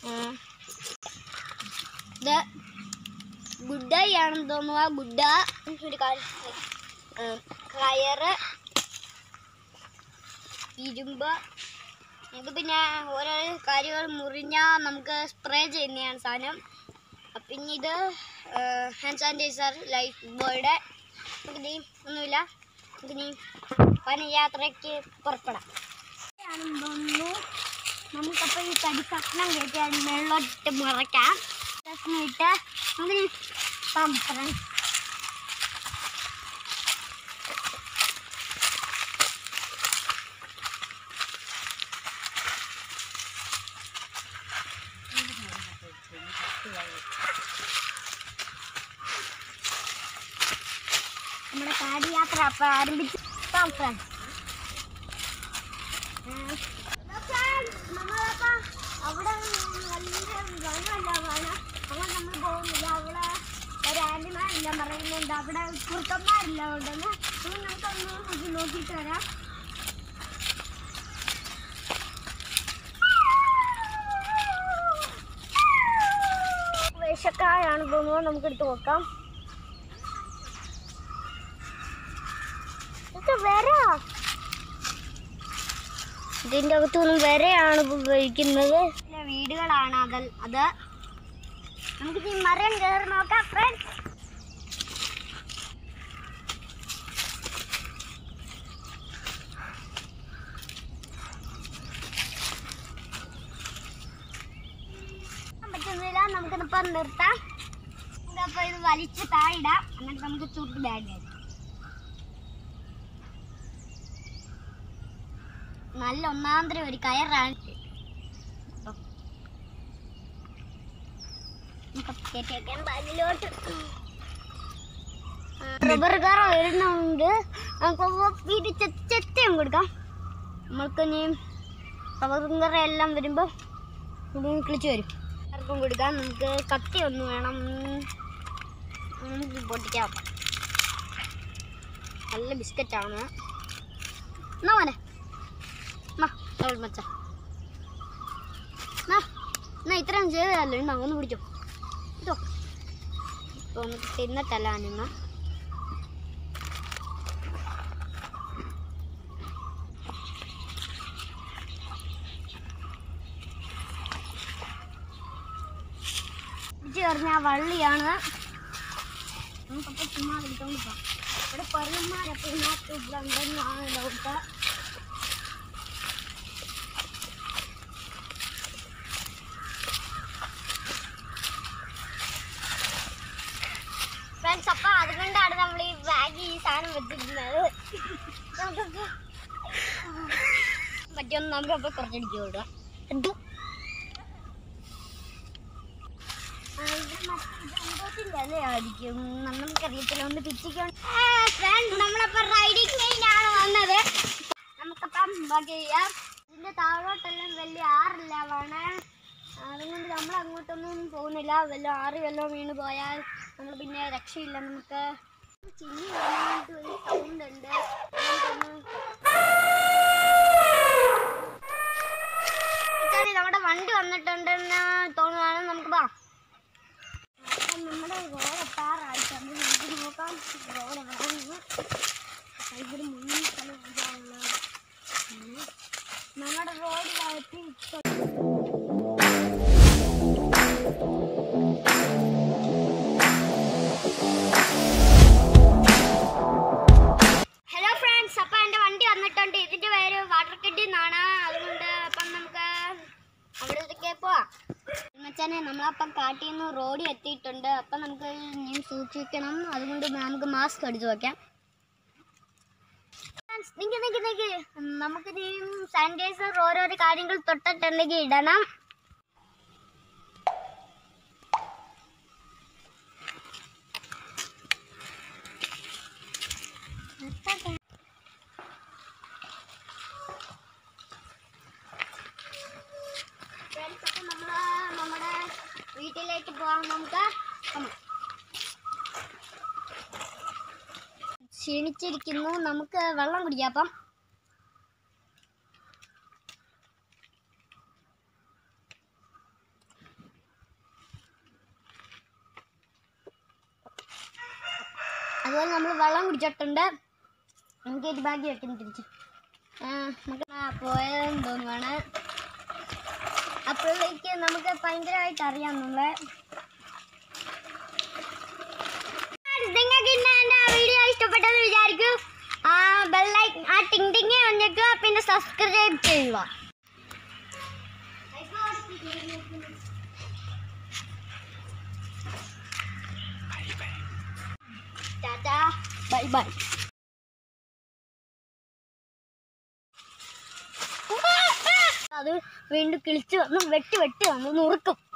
ഇത് ഗുഡാണെന്ന് തോന്നുക. ഗുഡ ഒരു കയറ്, ഇരുമ്പ്. നമുക്ക് പിന്നെ ഓരോ കാര്യങ്ങൾ മുറിഞ്ഞാൽ നമുക്ക് സ്പ്രേ ചെയ്യുന്നതാണ് സാധനം. പിന്നെ ഇത് ഹാൻഡ് സാനിറ്റൈസർ, ലൈഫ് ബോയുടെ. നമുക്കിനി ഒന്നുമില്ല, നമുക്കിനി വനയാത്രയ്ക്ക് പുറപ്പെടാം. തോന്നുന്നു നമുക്കപ്പോൾ ഈ തടി കഷ്ണം കയറ്റി വെള്ളമിട്ട് മുറയ്ക്കാം. കഷ്ണം ഇട്ട് നമുക്കിനി ഫ്രണ്ട്സ് നമ്മുടെ കാടിയാത്ര അപ്പം ആരംഭിച്ചു. ഫ്രണ്ട്സ് നമ്മളപ്പം അവിടെ നല്ല വനമല്ല, അങ്ങനെ നമ്മൾ പോകുന്നില്ല. അവിടെ ഒരു ആനിമാരെല്ലാം പറയുന്നുണ്ട്, അവിടെ കുറുക്കന്മാരെല്ലാം ഉണ്ടെന്ന്. നമുക്കൊന്ന് നോക്കിയിട്ട് വരാം. വിഷക്കായാണ് തോന്നുന്നത്, നമുക്കെടുത്ത് നോക്കാം. ഇതിൻ്റെ അകത്തുനിന്നും വരെയാണ് ഉപയോഗിക്കുന്നത്. വീടുകളാണ് അത്. നമുക്ക് ഈ മരം കയറി നോക്കാം ഫ്രണ്ട്സ്. പറ്റുന്നില്ല, നമുക്കിതിപ്പം നിർത്താം. നമുക്കപ്പോൾ ഇത് വലിച്ച് താഴിടാം. എന്നിട്ട് നമുക്ക് ചുട്ട് ബാഗ് നല്ല ഒന്നാന്തരം ഒരു കയറാണ്. ബാഗിലോട്ട് റബ്ബർ കാർ വരുന്നുണ്ട്. നമുക്ക് ചെത്തയും കൊടുക്കാം. നമ്മൾക്ക് ഇനി റബ്ബർ കാർ എല്ലാം വരുമ്പോൾ കിളിച്ച് വരും. ആർക്കും കൊടുക്കാം. നമുക്ക് കത്തി ഒന്ന് വേണം. നമുക്ക് പൊട്ടിക്കാം. നല്ല ബിസ്ക്കറ്റാണ്. എന്നാ മോനെ മച്ച എന്നാ ഇത്രയും ചെയ്തതല്ലോ. ഇന്നാ ഒന്ന് പിടിച്ചോ. ഇതോ ഇപ്പോൾ ഒന്ന് തിന്നിട്ടല്ല നിങ്ങൾ. പിടിച്ച് പറഞ്ഞ വള്ളിയാണ്. നമുക്കപ്പോൾ ചുമ്മാ വിളിച്ചോണ്ട് പോകാം. ഇവിടെ പരന്മാരൊക്കെ ഉണ്ടെന്നാണ് ഡൗട്ട്. ഫ്രണ്ട്സ്, അപ്പം അതുകൊണ്ടാണ് നമ്മൾ ഈ ബാഗ് ഈ സാധനം വെച്ചിരുന്നത്. പറ്റിയൊന്ന് നമുക്കപ്പോൾ കുറച്ചടിക്ക് കൊടുക്കാം. ആയിരിക്കും, നമുക്കറിയത്തില്ല. ഒന്ന് പിച്ചിക്കൊണ്ട് ഫ്രണ്ട്സ്, നമ്മളപ്പോൾ റൈഡിങ് മെയിനാണ് വന്നത്. നമുക്കപ്പം ബാക്കി ചെയ്യാം. ഇതിൻ്റെ താഴോട്ടെല്ലാം വലിയ ആറില്ലാവാണ്. അതുകൊണ്ട് നമ്മൾ അങ്ങോട്ടൊന്നും പോകുന്നില്ല. വല്ല ആറ് വെള്ളം വീണ് പോയാൽ നമ്മൾ പിന്നെ രക്ഷയില്ല. നമുക്ക് ചിന്നി വരാനായിട്ട് ഒരു സൗണ്ട് ഉണ്ട്. നമ്മുടെ വണ്ടി വന്നിട്ടുണ്ടെന്ന് തോന്നുകയാണ്. നമുക്ക് പോകാം. നമ്മുടെ റോഡ് എത്താറായിട്ട് നമുക്ക് നോക്കാം. റോഡ് മുന്നിൽ നമ്മുടെ റോഡിലായിട്ട് ഹലോ ഫ്രണ്ട്സ്, അപ്പം എൻ്റെ വണ്ടി വന്നിട്ടുണ്ട്. ഇതിൻ്റെ പേര് വാട്ടർ കെട്ടി എന്നാണ്. അതുകൊണ്ട് അപ്പം നമുക്ക് അവിടത്തേക്ക് പോവാം. മച്ചാനെ, നമ്മളപ്പം കാട്ടിൽ നിന്ന് റോഡിൽ എത്തിയിട്ടുണ്ട്. അപ്പം നമുക്ക് ഇനിയും സൂക്ഷിക്കണം. അതുകൊണ്ട് നമുക്ക് മാസ്ക് അടിച്ചു വയ്ക്കാം. നിക്ക് നമുക്കിനിയും സാനിറ്റൈസർ ഓരോരോ കാര്യങ്ങൾ തൊട്ടിട്ടുണ്ടെങ്കിൽ ഇടണം. നമ്മുടെ വീട്ടിലേക്ക് പോകാം. നമുക്ക് ക്ഷീണിച്ചിരിക്കുന്നു. നമുക്ക് വെള്ളം കുടിക്കാം. അപ്പം അതുപോലെ നമ്മൾ വെള്ളം കുടിച്ചിട്ടുണ്ട്. നമുക്ക് ഒരു ബാഗ് വെക്കുന്നു തിരിച്ച്. നമുക്ക് പോയതെന്ന് തോന്നുവാണ്. അപ്പോഴേക്ക് നമുക്ക് ഭയങ്കരമായിട്ട് അറിയാം നമ്മളെ. നിങ്ങൾക്ക് ഇന്ന് എൻ്റെ വീഡിയോ ഇഷ്ടപ്പെട്ടെന്ന് വിചാരിക്കും. ബെല്ലൈക്കൺ ടിങ് ടിങ് ഞെക്കുക, പിന്നെ സബ്സ്ക്രൈബ് ചെയ്യുക. Tata, bye bye. അത് വീണ്ടും കിളിച്ച് വന്ന് വെട്ടി വന്ന് നുറുക്കും.